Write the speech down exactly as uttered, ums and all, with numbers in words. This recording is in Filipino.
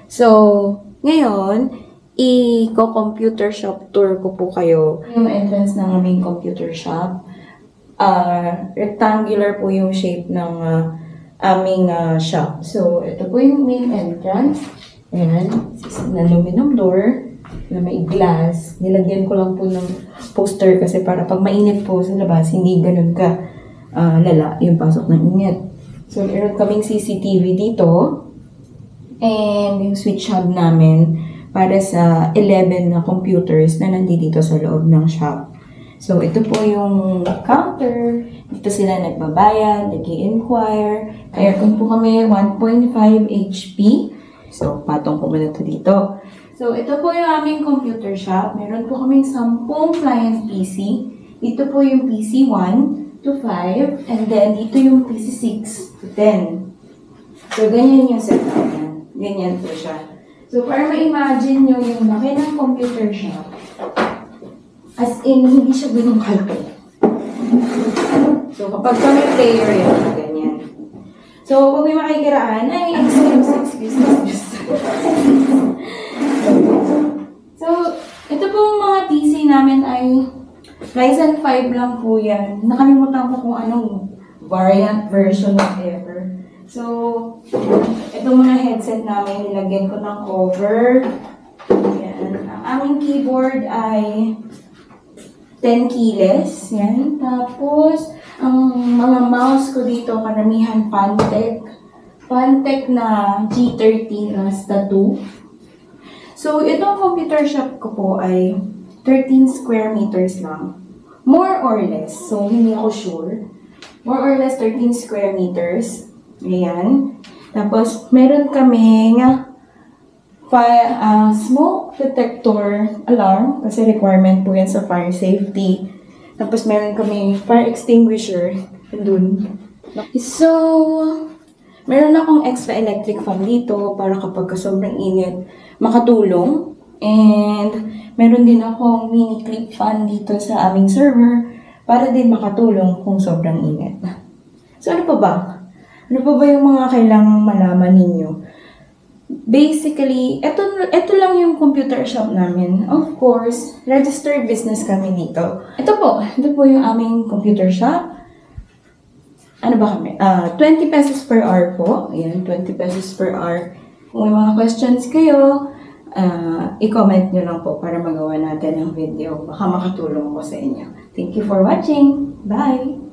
So, ngayon, i-computer shop tour ko po kayo. Yung entrance ng aming computer shop. Uh, rectangular po yung shape ng uh, aming uh, shop. So, ito po yung main entrance. Ayan, na aluminum door na may glass. Nilagyan ko lang po ng poster kasi para pag mainit po sa labas, hindi ganun ka uh, lala yung pasok ng init. So, meron kaming C C T V dito. And yung switch hub namin para sa eleven na computers na nandito sa loob ng shop. So, ito po yung counter. Dito sila nagbabayad, nag-i-inquire. Aircon po kami, one point five H P. So, patong ko muna ito dito. So, ito po yung aming computer shop. Meron po kaming sampung client P C. Ito po yung P C one to five. And then, dito yung P C six to ten. So, ganyan yung setup yan. Ganyan po siya. So, para ma-imagine nyo yung laki ng computer shop. As in, hindi siya ganun kalaki. So, kapag kami player yan, ganyan. So, kung may makikiraan, ay, excuse, excuse, excuse. So, ito pong mga P C namin ay Ryzen five lang po yan. Nakalimutan ko kung anong variant, version, whatever. So, itong mga headset namin, nilagyan ko ng cover. Yan. Ang aming keyboard ay ten keyless. Yan. Tapos, ang mga mouse ko dito, karamihan Fantech. Fantech na G thirteen Rasta two. So, itong computer shop ko po ay thirteen square meters lang. More or less. So, hindi ako sure. More or less thirteen square meters. Ayan. Tapos, meron kaming fire, uh, smoke detector alarm kasi requirement po yan sa fire safety. Tapos, meron kaming fire extinguisher. Dun. So, meron akong extra electric fan dito para kapag sobrang init, makatulong. And, meron din akong mini clip fan dito sa aming server para din makatulong kung sobrang init. So, ano pa ba? Ano pa ba yung mga kailangang malaman ninyo? Basically, ito, ito lang yung computer shop namin. Of course, registered business kami dito. Ito po, ito po yung aming computer shop. Ano ba kami? Uh, twenty pesos per hour po. Ayan, twenty pesos per hour. Kung may mga questions kayo, uh, i-comment nyo lang po para magawa natin ng video. Baka makatulong ko sa inyo. Thank you for watching. Bye!